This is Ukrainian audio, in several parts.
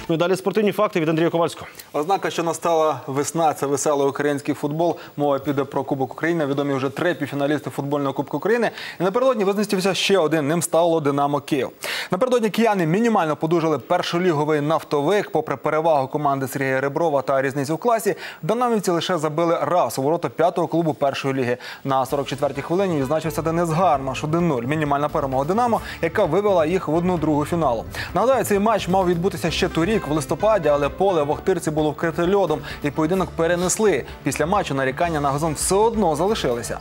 Ну і далі спортивні факти від Андрія Ковальського. Ознака, що настала весна – це веселий український футбол. Мова піде про Кубок України. Відомі вже 3 півфіналісти футбольного Кубку України. І напередодні визначився ще один. Ним стало «Динамо Київ». Напередодні кияни мінімально подужали першоліговий «Нафтовик». Попри перевагу команди Сергія Реброва та різницю в класі, динамівці лише забили раз у ворота 5-го клубу першої ліги. На 44-й хвилині відзначився Денис Гармаш 1-0. Мінімальна перемога «Динамо», яка вивела їх в 1/2 фіналу. Нагадаю, цей матч мав відбутися ще торік, в листопаді, але поле в Охтирці було вкрите льодом і поєдинок перенесли. Після матчу нарікання на газон все одно залишилися.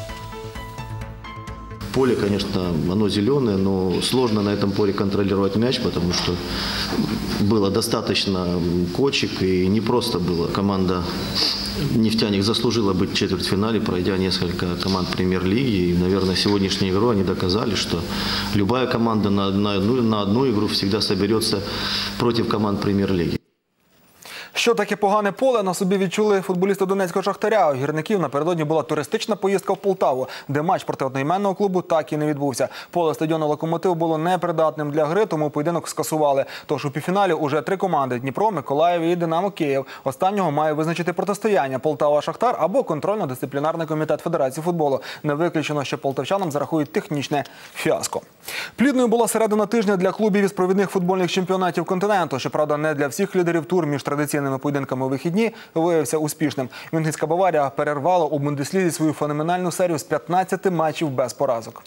Поле, конечно, оно зеленое, но сложно на этом поле контролировать мяч, потому что было достаточно кочек и не просто было. Команда «Нефтяник» заслужила быть в четвертьфинале, пройдя несколько команд премьер-лиги. И, наверное, сегодняшнюю игру они доказали, что любая команда на одну игру всегда соберется против команд премьер-лиги. Що таке погане поле, на собі відчули футболісти Донецького «Шахтаря». У гірників напередодні була туристична поїздка в Полтаву, де матч проти одноіменного клубу так і не відбувся. Поле стадіону «Локомотив» було непридатним для гри, тому поєдинок скасували. Тож у півфіналі уже 3 команди – Дніпро, Миколаїв і «Динамо Київ». Останнього має визначити протистояння Полтава-Шахтар або контрольно-дисциплінарний комітет Федерації футболу. Не виключено, що полтавчанам зарахують технічне фіаско. Плідною була середина тижня для клубів із провідних футбольних чемпіонатів континенту. Щоправда, не для всіх лідерів тур між традиційними поєдинками у вихідні виявився успішним. Мюнхенська «Баварія» перервала у Бундеслізі свою феноменальну серію з 15 матчів без поразок.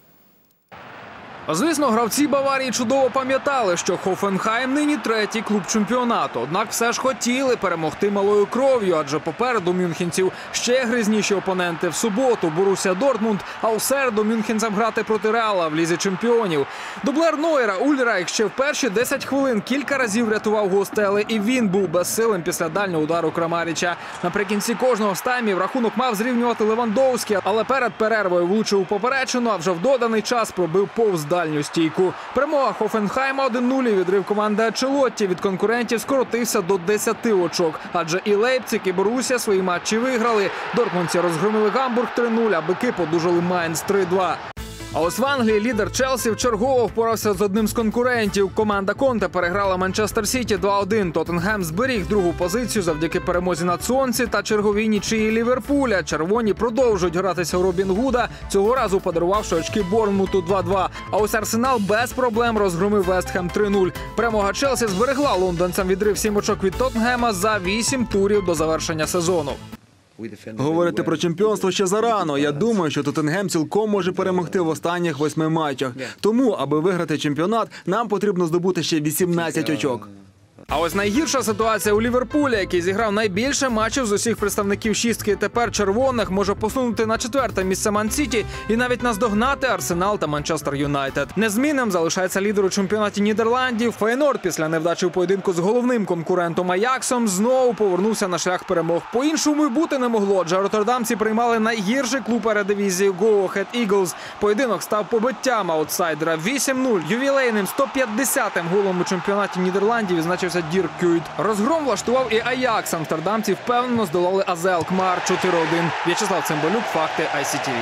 Звісно, гравці «Баварії» чудово пам'ятали, що Хофенхайм нині 3-й клуб чемпіонату. Однак все ж хотіли перемогти малою кров'ю, адже попереду мюнхенців ще грізніші опоненти. В суботу Борусія Дортмунд, а у середу мюнхенцям грати проти Реала в Лізі чемпіонів. Дублер Нойера Ульрайх ще в перші 10 хвилин кілька разів рятував гостели, і він був безсилим після дальнього удару Крамаріча. Наприкінці кожного з таймів рахунок мав зрівнювати Левандовський, але перед перервою влучив у поперечину, а вже в доданий час пробив повз дальню стійку. Перемога Хофенхайма 1-0 і відрив команди Анчелотті від конкурентів скоротився до 10 очок. Адже і Лейпциг, і Борусія свої матчі виграли. Дортмундці розгромили Гамбург 3-0, а бики подужали Майнц 3-2. А ось в Англії лідер Челсі вчергово впорався з одним з конкурентів. Команда Конте переграла Манчестер Сіті 2-1. Тоттенхем зберіг другу позицію завдяки перемозі над Сонсі та черговій нічиї Ліверпуля. Червоні продовжують гратися у Робін Гуда, цього разу подарувавши очки Борнмуту 2-2. А ось Арсенал без проблем розгромив Вестхем 3-0. Перемога Челсі зберегла лондонцям відрив 7 очок від Тоттенхема за 8 турів до завершення сезону. Говорити про чемпіонство ще зарано. Я думаю, що Тоттенгем цілком може перемогти в останніх 8 матчах. Тому, аби виграти чемпіонат, нам потрібно здобути ще 18 очок. А ось найгірша ситуація у Ліверпуля, який зіграв найбільше матчів з усіх представників шістки. Тепер червоних може посунути на 4-те місце Ман-Сіті і навіть наздогнати Арсенал та Манчестер Юнайтед. Незмінним залишається лідер у чемпіонаті Нідерландів. Фейнорд після невдачі у поєдинку з головним конкурентом Аяксом знову повернувся на шлях перемог. По-іншому й бути не могло, адже роттердамці приймали найгірший клуб ередивізії Go Ahead Eagles. Поєдинок став побиттям аутсайдера 8-0. Ювілейним 150-м голом у чемпіонаті Нідерландів відзначився Дірк Кюйт. Розгром влаштував і Аякс. Амстердамці впевнено здолали АЗ Алкмар 4-1. В'ячеслав Цимбалюк, факти ICTV.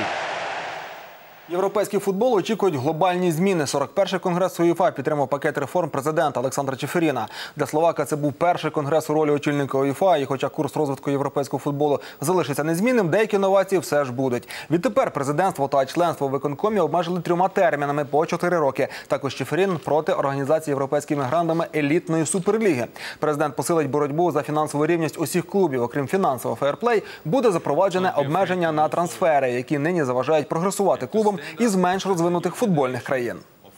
Європейський футбол очікують глобальні зміни. 41-й конгрес УЄФА підтримав пакет реформ президента Олександра Чеферіна. Для словака це був перший конгрес у ролі очільника УЄФА, і хоча курс розвитку європейського футболу залишиться незмінним, деякі інновації все ж будуть. Відтепер президентство та членство у виконкомі обмежили 3 термінами по 4 роки. Також Чеферін проти організації європейськими грандами елітної суперліги. Президент посилить боротьбу за фінансову рівність усіх клубів. Окрім фінансового фейерплей, буде запроваджене обмеження на трансфери, які нині заважають прогресувати клубам із менш розвинутих футбольних країн.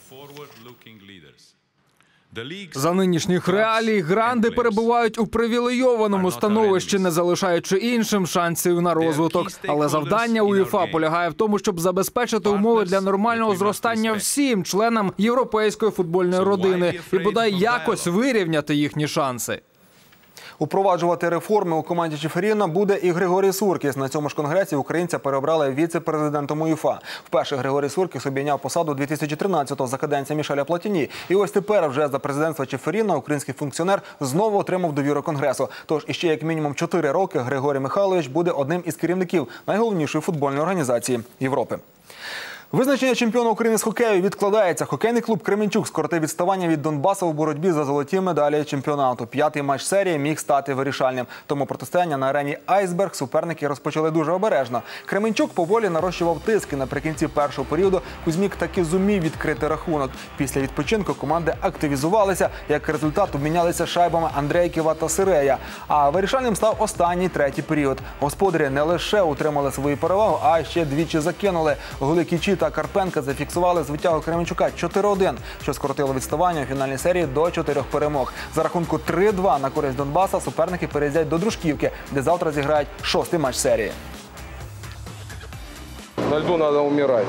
За нинішніх реалій гранди перебувають у привілейованому становищі, не залишаючи іншим шансів на розвиток. Але завдання УЄФА полягає в тому, щоб забезпечити умови для нормального зростання всім членам європейської футбольної родини і бодай якось вирівняти їхні шанси. Упроваджувати реформи у команді Чеферіна буде і Григорій Суркіс. На цьому ж конгресі українця переобрали віце-президентом УЄФА. Вперше Григорій Суркіс обійняв посаду 2013-го за каденції Мішеля Платіні. І ось тепер вже за президентства Чеферіна український функціонер знову отримав довіру Конгресу. Тож іще як мінімум 4 роки Григорій Михайлович буде одним із керівників найголовнішої футбольної організації Європи. Визначення чемпіона України з хокею відкладається. Хокейний клуб «Кременчук» скоротив відставання від Донбасу в боротьбі за золоті медалі чемпіонату. 5-й матч серії міг стати вирішальним. Тому протистояння на арені «Айсберг» суперники розпочали дуже обережно. Кременчук поволі нарощував тиск і наприкінці першого періоду Кузьмік таки зумів відкрити рахунок. Після відпочинку команди активізувалися. Як результат обмінялися шайбами Андрейківа та Сирея. А вирішальним став останній третій період. Господарі не лише утримали свою перевагу, а ще двічі закинули. Голи Кічі та Карпенка зафіксували звитягу Кременчука 4-1, що скоротило відставання у фінальній серії до 4 перемог. За рахунку 3-2 на користь Донбаса суперники переїздять до Дружківки, де завтра зіграють 6-й матч серії. На льду надо умирать.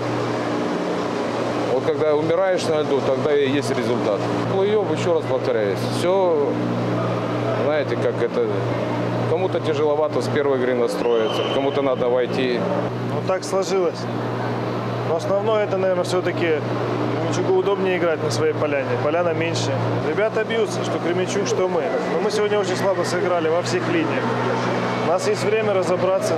Вот когда умираешь на льду, тогда и есть результат. Плей-офф, еще раз повторяюсь, все, знаете, как это, кому-то тяжеловато с первой игры настроиться, кому-то надо войти. Ну так сложилось. Но основное это, наверное, все-таки Кременчуку удобнее играть на своей поляне. Поляна меньше. Ребята бьются, что Кременчук, что мы. Но мы сегодня очень слабо сыграли во всех линиях. У нас есть время разобраться.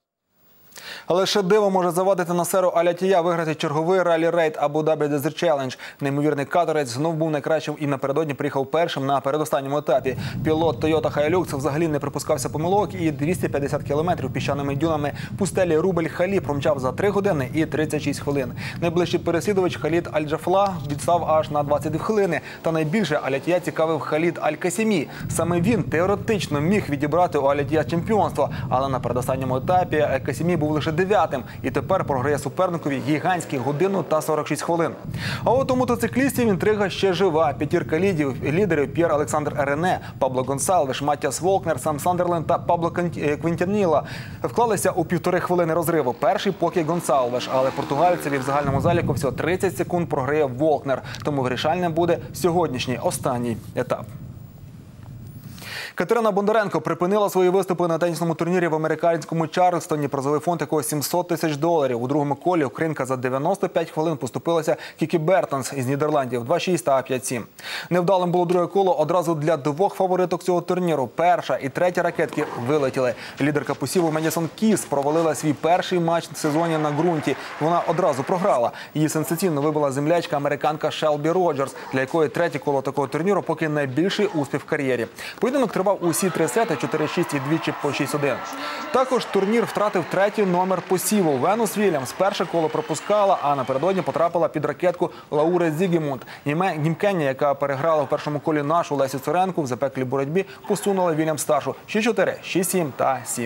Але ще диво може завадити Насеру Аль-Аттія виграти черговий ралі-рейд Абу-Дабі Desert Challenge. Неймовірний каторець знов був найкращим і напередодні приїхав першим на передостанньому етапі. Пілот Toyota Hilux взагалі не припускався помилок і 250 кілометрів піщаними дюнами пустелі Рубель-Халі промчав за 3 години і 36 хвилин. Найближчий переслідувач Халід Аль-Джафла відстав аж на 22 хвилини. Та найбільше Аль-Аттія цікавив Халід Аль-Касімі. Саме він теоретично міг відібрати у Аль-Аттія чемпіонство, але на передостанньому етапі Аль-Касімі був лише 9-м і тепер програє суперникові гігантські годину та 46 хвилин. А от у мотоциклістів інтрига ще жива. П'ятірка лідерів П'єр Олександр Рене, Пабло Гонсалвеш, Маттіас Волкнер, Сам Сандерленд та Пабло Квінтаніла вклалися у 1,5 хвилини розриву. Перший поки Гонсалвеш, але португальцеві в загальному заліку всього 30 секунд програє Волкнер. Тому вирішальним буде сьогоднішній останній етап. Катерина Бондаренко припинила свої виступи на тенісному турнірі в американському Чарльстоні, призовий фонд якого $700 тисяч. У другому колі українка за 95 хвилин поступилася Кікі Бертонс із Нідерландів 2-6 та 5-7. Невдалим було друге коло одразу для 2 фавориток цього турніру. Перша і третя ракетки вилетіли. Лідерка посіву Медісон Кіс провалила свій перший матч в сезоні на ґрунті. Вона одразу програла. Її сенсаційно вибила землячка американка Шелбі Роджерс, для якої третє коло такого турніру поки найбільший успіх в кар'єрі. Поєдинок тривав усі 3 сети, 4-6 і двічі по 6-1. Також турнір втратив третій номер посіву. Венус Вільямс перше коло пропускала, а напередодні потрапила під ракетку Лаури Зігімунд. Німкеня, яка переграла в першому колі нашу Лесю Цуренку, в запеклій боротьбі посунула Вільямс-старшу 6-4, 6-7 та 7-5.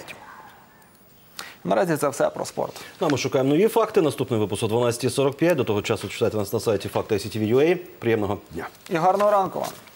Наразі це все про спорт. А ми шукаємо нові факти. Наступний випуск о 12:45. До того часу читайте нас на сайті Факти ICTV.ua. Приємного дня. І гарного ранку вам.